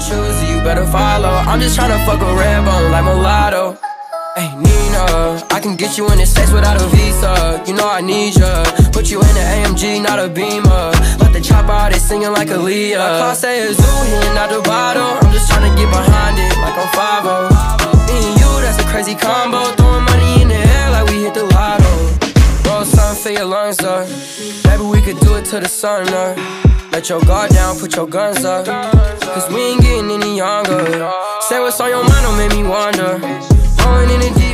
choose, you better follow. I'm just tryna fuck a red bone like mulatto. Hey Nina, I can get you in the States without a visa. You know I need ya. Put you in an AMG, not a Beamer. Let the chopper out, they singing like Aaliyah. My class say a zoo, hitting out the bottle. I'm just tryna get behind it like I'm 5-0. Me and you, that's a crazy combo. Throwing money in the air like we hit the lotto. Roll something for your lungs up. Maybe we could do it till the sun up. Let your guard down, put your guns up. Cause we ain't getting any younger. Say what's on your mind, don't make me wonder. Going in the deep